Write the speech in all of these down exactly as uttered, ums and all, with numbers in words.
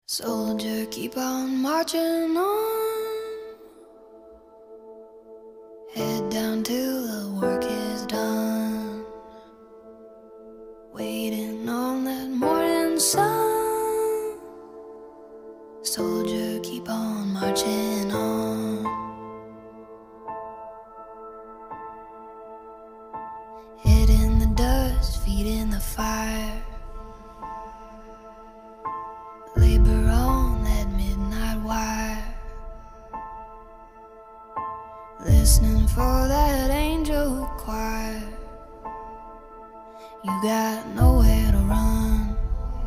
Soldier, keep on marching on. Head down till the work is done. Waiting on that morning sun. Soldier, keep on marching on. Head in the dust, feet in the fire. Labor on that midnight wire, listening for that angel choir. You got nowhere to run.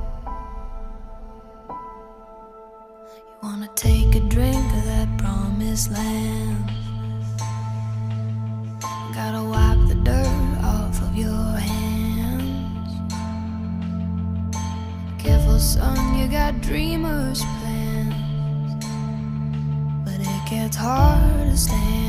You wanna take a drink of that promised land. Gotta wipe the dirt off of your hands. Careful, son, you got dreamers' plans, but it gets hard to stand.